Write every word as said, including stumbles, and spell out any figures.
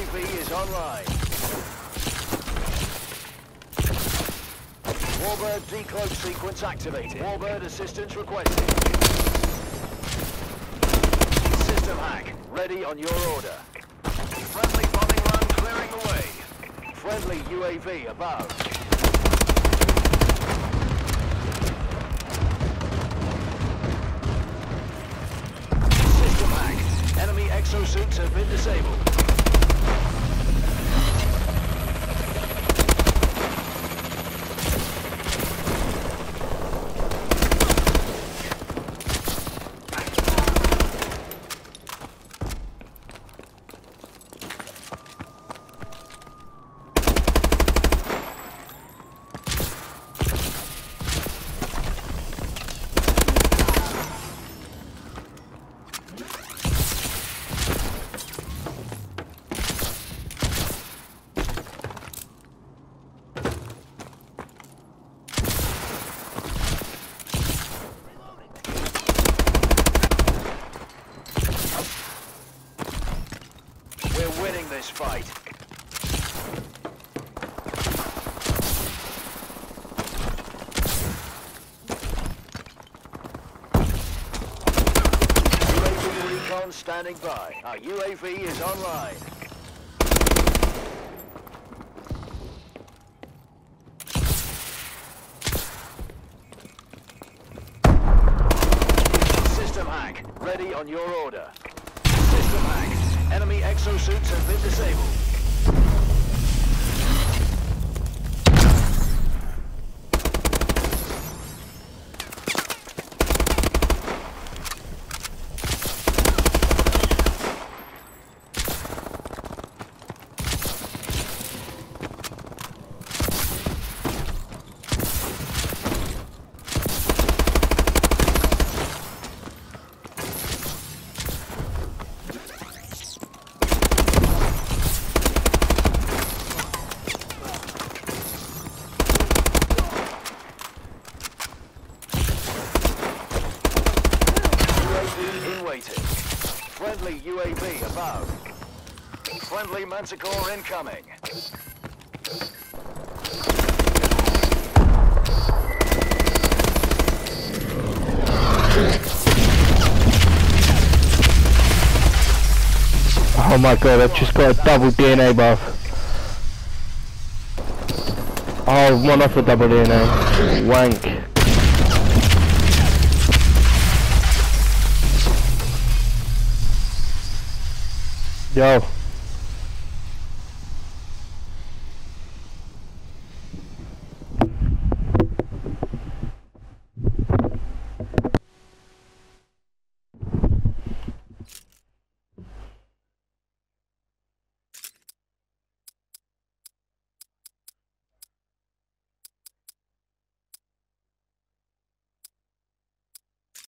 V is online. Warbird decloak sequence activated. Warbird assistance requested. System hack, ready on your order. Friendly bombing run clearing the way. Friendly U A V above. System hack, enemy exosuits have been disabled. We're winning this fight. U A V recon standing by. Our U A V is online. System hack, ready on your order. System hack. Enemy exosuits have been disabled. Friendly U A V above. Friendly Manticore incoming. Oh my god, I've just got a double D N A buff. Oh, one off a double D N A. Wank. Yo.